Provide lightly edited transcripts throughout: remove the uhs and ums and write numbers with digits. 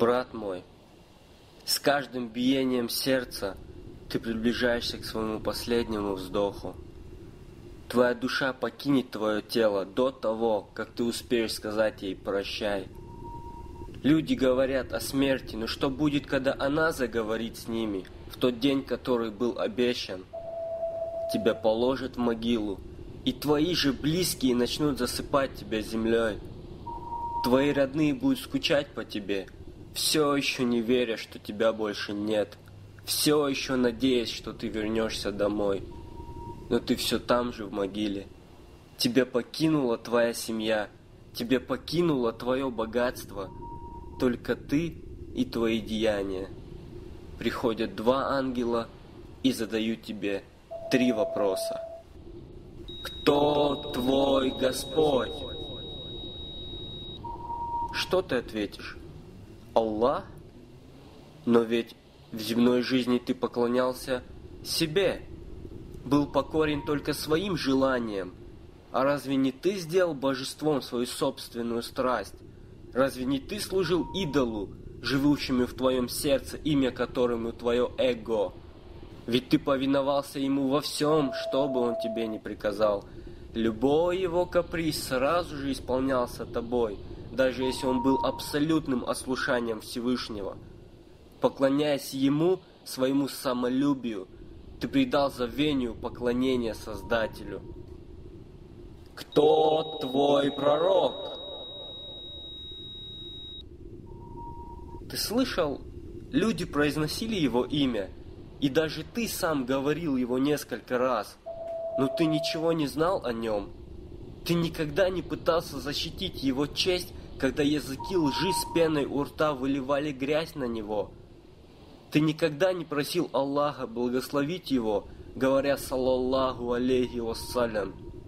Брат мой, с каждым биением сердца ты приближаешься к своему последнему вздоху. Твоя душа покинет твое тело до того, как ты успеешь сказать ей «прощай». Люди говорят о смерти, но что будет, когда она заговорит с ними в тот день, который был обещан? Тебя положат в могилу, и твои же близкие начнут засыпать тебя землей. Твои родные будут скучать по тебе, все еще не веря, что тебя больше нет, все еще надеясь, что ты вернешься домой. Но ты все там же в могиле. Тебя покинула твоя семья, тебя покинуло твое богатство. Только ты и твои деяния. Приходят два ангела и задают тебе 3 вопроса. Кто твой Господь? Что ты ответишь? Аллах? Но ведь в земной жизни ты поклонялся себе, был покорен только своим желаниям. А разве не ты сделал божеством свою собственную страсть? Разве не ты служил идолу, живущему в твоем сердце, имя которому твое эго? Ведь ты повиновался ему во всем, что бы он тебе ни приказал. Любой его каприз сразу же исполнялся тобой, даже если он был абсолютным ослушанием Всевышнего. Поклоняясь ему, своему самолюбию, ты предал забвению поклонения Создателю. Кто твой пророк? Ты слышал, люди произносили его имя, и даже ты сам говорил его несколько раз, но ты ничего не знал о нем. Ты никогда не пытался защитить его честь, когда языки лжи с пеной у рта выливали грязь на него. Ты никогда не просил Аллаха благословить его, говоря саллаллаху алейхи вассалям.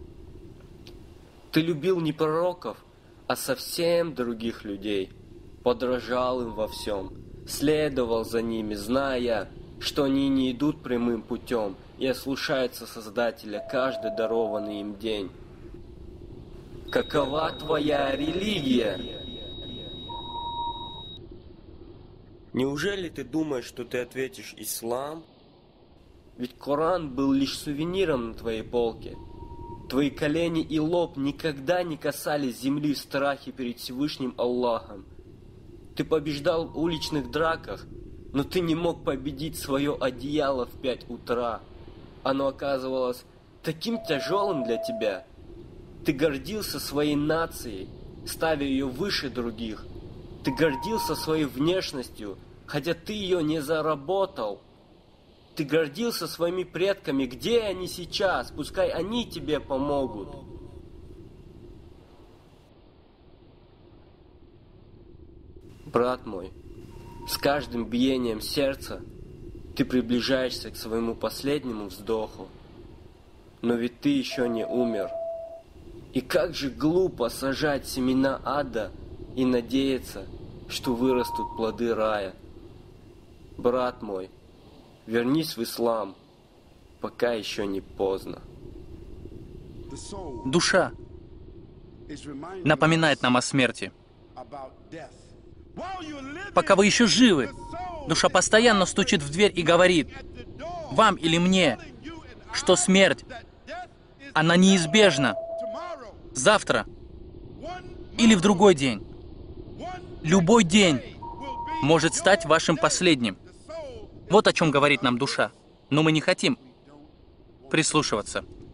Ты любил не пророков, а совсем других людей, подражал им во всем, следовал за ними, зная, что они не идут прямым путем и ослушаются Создателя каждый дарованный им день. Какова твоя религия? Неужели ты думаешь, что ты ответишь «Ислам»? Ведь Коран был лишь сувениром на твоей полке. Твои колени и лоб никогда не касались земли в страхе перед Всевышним Аллахом. Ты побеждал в уличных драках, но ты не мог победить свое одеяло в 5 утра. Оно оказывалось таким тяжелым для тебя. Ты гордился своей нацией, ставя ее выше других. Ты гордился своей внешностью, хотя ты ее не заработал. Ты гордился своими предками. Где они сейчас? Пускай они тебе помогут. Брат мой, с каждым биением сердца ты приближаешься к своему последнему вздоху. Но ведь ты еще не умер. И как же глупо сажать семена ада и надеяться, что вырастут плоды рая. Брат мой, вернись в ислам, пока еще не поздно. Душа напоминает нам о смерти. Пока вы еще живы, душа постоянно стучит в дверь и говорит вам или мне, что смерть, она неизбежна. Завтра или в другой день. Любой день может стать вашим последним. Вот о чем говорит нам душа. Но мы не хотим прислушиваться.